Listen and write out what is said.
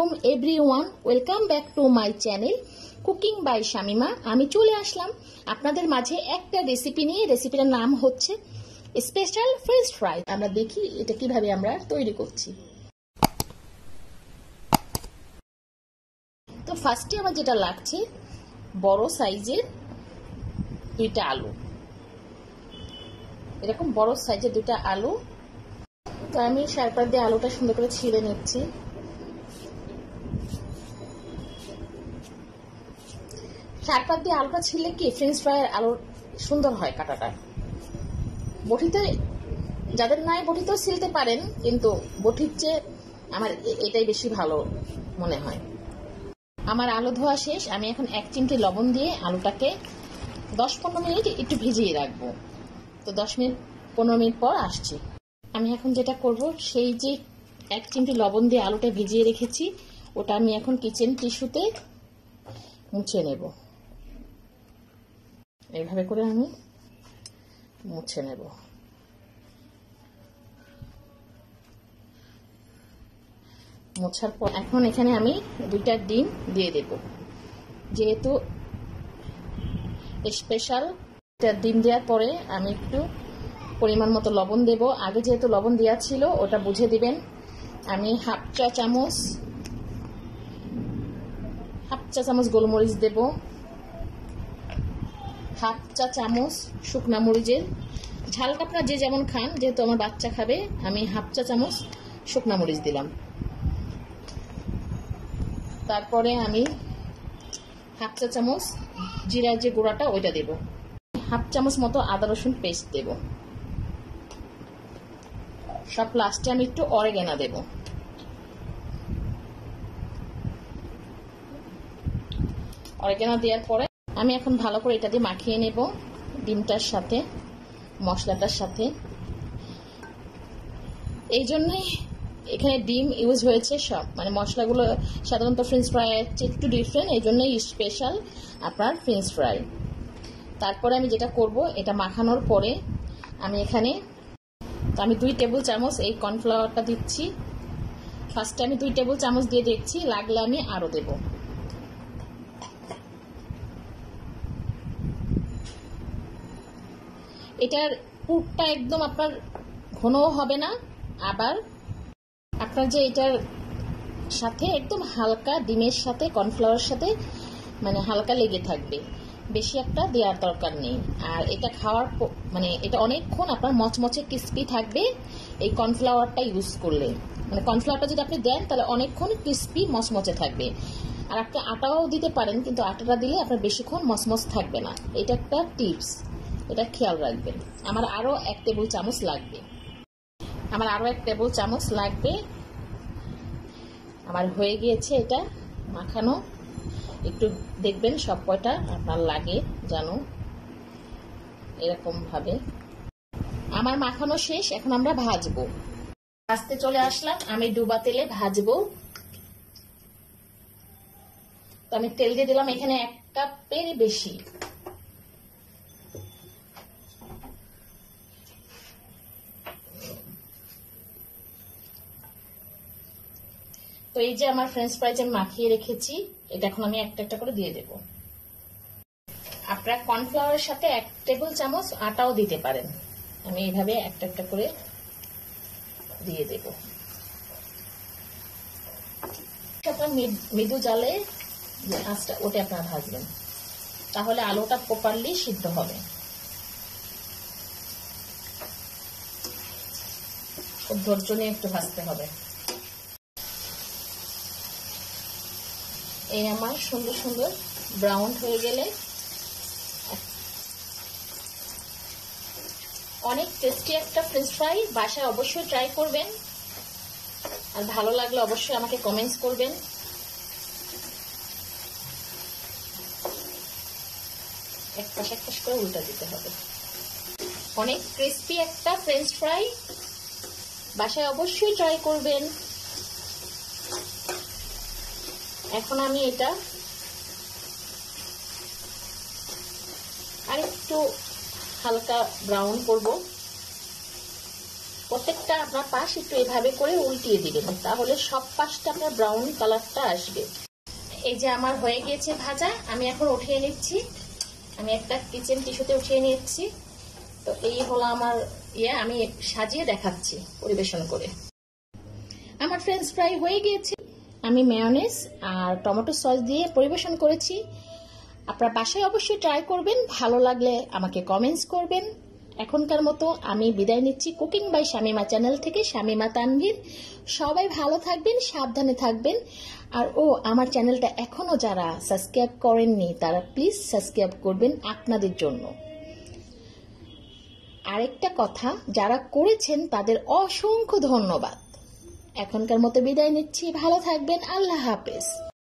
আলাইকুম everyone, welcome back to my channel cooking by Shamima. আমি চলে আসলাম আপনাদের মাঝে একটা রেসিপি নিয়ে। রেসিপিটার নাম হচ্ছে স্পেশাল ফ্রেঞ্চ ফ্রাই। আমরা দেখি এটা কিভাবে আমরা তৈরি করছি। তো ফার্স্টে আমার যেটা লাগছে বড় সাইজের দুইটা আলু, এরকম বড় সাইজের দুইটা আলু। তো আমি সারপাত দিয়ে আলুটা সুন্দর করে ছিঁড়ে নিচ্ছি। সারপাত দিয়ে আলুটা ছিঁড়লে কি ফ্রেঞ্চ ফ্রাইয়ের আলু সুন্দর হয় কাটাটা। বটিতে যাদের নাই বটিতেও ছিলতে পারেন, কিন্তু বটির চেয়ে আমার এটাই বেশি ভালো মনে হয়। আমার আলু ধোয়া শেষ। আমি এখন 1 চিমটি লবণ দিয়ে আলুটাকে 10-15 মিনিট একটু ভিজিয়ে রাখবো। তো 10 মিনিট 15 মিনিট পর আসছি। আমি এখন যেটা করব, সেই যে 1 চিমটি লবণ দিয়ে আলুটা ভিজিয়ে রেখেছি ওটা আমি এখন কিচেন টিস্যুতে মুছে নেব। এইভাবে করে আমি মুছে নেব। মোছার পর এখন এখানে আমি 2টা ডিম দিয়ে দেব। যেহেতু স্পেশাল, ডিম দেওয়ার পরে আমি একটু পরিমাণ মতো লবণ দেব। আগে যেহেতু লবণ দেওয়া ছিল ওটা বুঝে দিবেন। আমি হাফ চা চামচ গোলমরিচ দেব, হাফ চা চামচ শুকনা মরিচের ঝালটা আপনারা যে যেমন খান, যেহেতু আমার বাচ্চা খাবে আমি হাফ চা চামচ শুকনা মরিচ দিলাম। তারপরে আমি হাফ চা চামচ জিরার যে গুঁড়াটা ওইটা দেব। হাফ চামচ মতো আদা রসুন পেস্ট দেব। সব লাস্টে আমি একটু অরেগানো দেব। অরেগানো দেওয়ার পরে আমি এখন ভালো করে এটা দিয়ে মাখিয়ে নেব ডিমটার সাথে, মশলাটার সাথে। এই জন্যই এখানে ডিম ইউজ হয়েছে। সব মানে মশলাগুলো সাধারণত ফ্রেঞ্চ ফ্রাইয়ের একটু ডিফারেন্ট, এই জন্যই স্পেশাল আপনার ফ্রেঞ্চ ফ্রাই। তারপরে আমি যেটা করব, এটা মাখানোর পরে আমি এখানে 2 টেবিল চামচ এই কর্নফ্লাওয়ারটা দিচ্ছি। ফার্স্টে আমি 2 টেবিল চামচ দিয়ে দেখছি, লাগলে আমি আরো দেব। এটার পুরটা একদম আপনার ঘনও হবে না, আবার আপনার যে এটার সাথে একদম হালকা ডিমের সাথে কর্নফ্লাওয়ারের সাথে মানে হালকা লেগে থাকবে, বেশি একটা দেওয়ার দরকার নেই। আর এটা খাওয়ার মানে এটা অনেকক্ষণ আপনার মচমচে ক্রিস্পি থাকবে এই কর্নফ্লাওয়ারটা ইউজ করলে। মানে কর্নফ্লাওয়ারটা যদি আপনি দেন তাহলে অনেকক্ষণ ক্রিস্পি মচমচে থাকবে। আর আপনি আটাও দিতে পারেন, কিন্তু আটাটা দিলে আপনার বেশিক্ষণ মচমচ থাকবে না। এটা একটা টিপস, এটা খেয়াল রাখবেন। আমার আরো 1 টেবিল চামচ লাগবে। আমার হয়ে গিয়েছে এটা মাখানো। একটু দেখবেন সব কয়টা আপনার লাগে যেন এরকম ভাবে। আমার মাখানো শেষ, এখন আমরা ভাজবো। ভাজতে চলে আসলাম। আমি ডুবা তেলে ভাজবো। তো আমি তেল দিয়ে দিলাম এখানে 1 কাপের বেশি। তো এই যে আমার ফ্রেঞ্চ ফ্রাইজ আমি মাখিয়ে রেখেছি, এটা এখন আমি একটা একটা করে দিয়ে দেব। আপনারা কর্নফ্লাওয়ারের সাথে 1 টেবিল চামচ আটাও দিতে পারেন। আমি এইভাবে একটা একটা করে দিয়ে দেব। আপনার মৃদু জালে আঁচটা ওটা আপনারা ভাজবেন, তাহলে আলুটা প্রপারলি সিদ্ধ হবে। খুব ধৈর্য নিয়ে একটু ভাজতে হবে। এই আমার সুন্দর সুন্দর ব্রাউন হয়ে গেলে অনেক টেস্টি একটা ফ্রেঞ্চ ফ্রাই। বাসায় অবশ্যই ট্রাই করবেন, আর ভালো লাগলে অবশ্যই আমাকে কমেন্টস করবেন। এক পাশ করে উল্টা দিতে হবে। অনেক ক্রিস্পি একটা ফ্রেঞ্চ ফ্রাই, বাসায় অবশ্যই ট্রাই করবেন। এখন আমি এটা আরেকটু হালকা ব্রাউন করব। প্রত্যেকটা আপনার পাশ একটু এভাবে করে উল্টিয়ে দিবেন, তাহলে সব পাশটা আপনার ব্রাউন কালারটা আসবে। এই যে আমার হয়ে গিয়েছে ভাজা, আমি এখন উঠিয়ে নিচ্ছি। আমি একটা কিচেন টিস্যুতে উঠিয়ে নিচ্ছি। তো এই হলো আমার আমি সাজিয়ে দেখাচ্ছি পরিবেশন করে। আমার ফ্রেঞ্চ ফ্রাই হয়ে গিয়েছে। আমি মেয়োনেজ আর টমেটো সস দিয়ে পরিবেশন করেছি। আপনারা বাসায় অবশ্যই ট্রাই করবেন, ভালো লাগলে আমাকে কমেন্টস করবেন। এখনকার মতো আমি বিদায় নিচ্ছি কুকিং বাই শামিমা চ্যানেল থেকে, শামিমা তানভীর। সবাই ভালো থাকবেন, সাবধানে থাকবেন। আর আমার চ্যানেলটা এখনো যারা সাবস্ক্রাইব করেননি তারা প্লিজ সাবস্ক্রাইব করবেন আপনাদের জন্য। আরেকটা কথা, যারা করেছেন তাদের অসংখ্য ধন্যবাদ। এখনকার মতো বিদায় নিচ্ছি, ভালো থাকবেন, আল্লাহ হাফেজ।